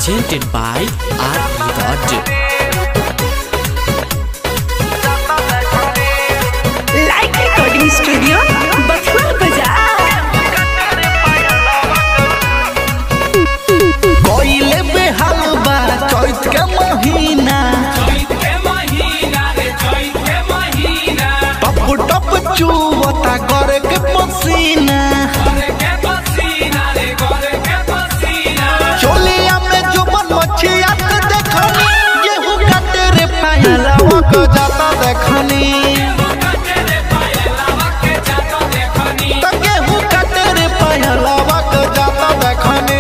presented by R.E. Like recording studio Bathua Bazar. कोइले बेहाल बा चैत के महीना टप टप चुवता करे के पसीना चोलिया में जुबन मछिया के देखनी गेहूं काटे रे पायलवा को जाता देखनी तो गेहूं काटे रे पायलवा को जाता देखनी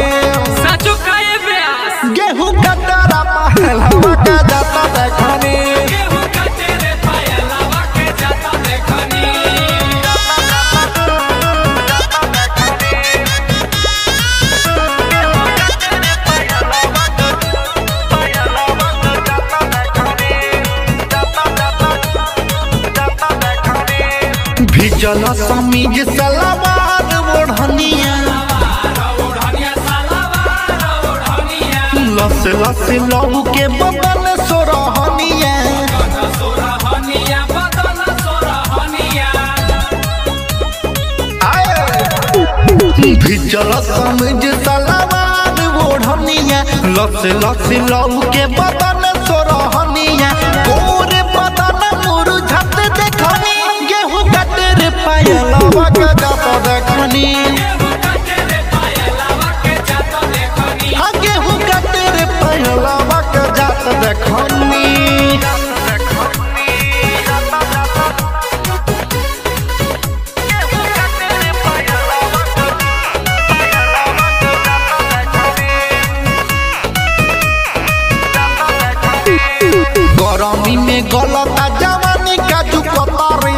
गेहूं काटे रे पायलवा को जाता देखनी भिजल समीज सलवार ओढ़निया लस लस लहू के बदन सोरहनिया भिजल समीज सलवार ओढ़निया लस लस लहू के बदन सोरहनिया गोरे बदन मुरझात देखनी गेहूं काटे रे पायलवा के जाता देखनी गेहूं काटे रे पायलवा के जाता देखनी गरमी में गलता जवानी काजू कतरी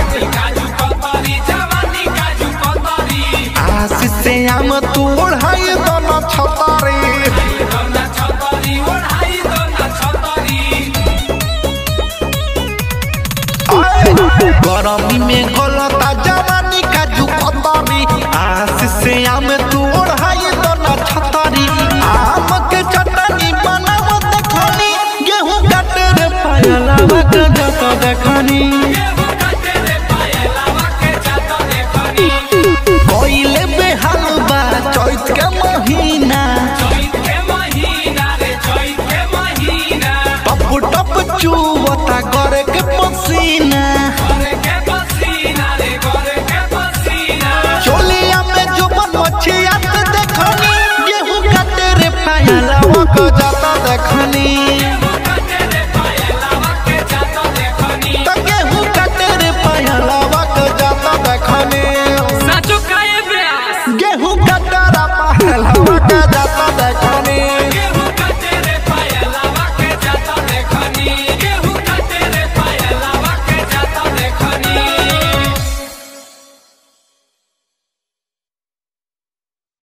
आशीष से आम तू ओढ़ाई दोनों छतरी गरमी में गलता जवानी काजू कतरी आशीष से आम तू ओढ़ाई दोनों छतरी आम के चटनी बनावत देखनी गेहूं काटे रे पायलवा के जाता देखनी।